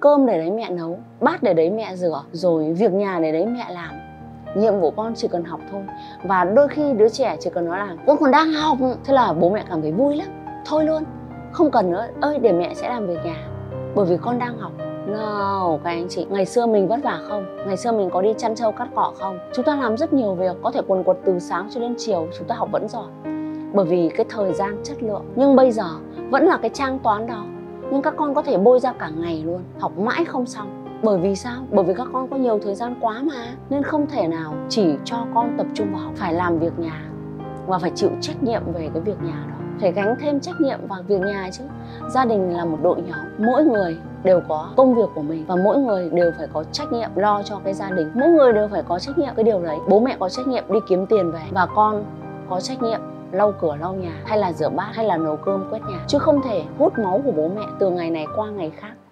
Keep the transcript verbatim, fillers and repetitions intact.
cơm để đấy mẹ nấu, bát để đấy mẹ rửa, rồi việc nhà để đấy mẹ làm. Nhiệm vụ con chỉ cần học thôi. Và đôi khi đứa trẻ chỉ cần nói là con còn đang học, thế là bố mẹ cảm thấy vui lắm, thôi luôn, không cần nữa, ơi để mẹ sẽ làm việc nhà, bởi vì con đang học. No, các anh chị, ngày xưa mình vất vả không? Ngày xưa mình có đi chăn trâu cắt cỏ không? Chúng ta làm rất nhiều việc, có thể quần quật từ sáng cho đến chiều, chúng ta học vẫn giỏi, bởi vì cái thời gian chất lượng. Nhưng bây giờ vẫn là cái trang toán đó, nhưng các con có thể bôi ra cả ngày luôn, học mãi không xong. Bởi vì sao? Bởi vì các con có nhiều thời gian quá mà, nên không thể nào chỉ cho con tập trung vào học, phải làm việc nhà và phải chịu trách nhiệm về cái việc nhà đó, phải gánh thêm trách nhiệm vào việc nhà chứ. Gia đình là một đội nhóm, mỗi người đều có công việc của mình và mỗi người đều phải có trách nhiệm lo cho cái gia đình. Mỗi người đều phải có trách nhiệm cái điều đấy. Bố mẹ có trách nhiệm đi kiếm tiền về và con có trách nhiệm lau cửa lau nhà, hay là rửa bát, hay là nấu cơm quét nhà, chứ không thể hút máu của bố mẹ từ ngày này qua ngày khác.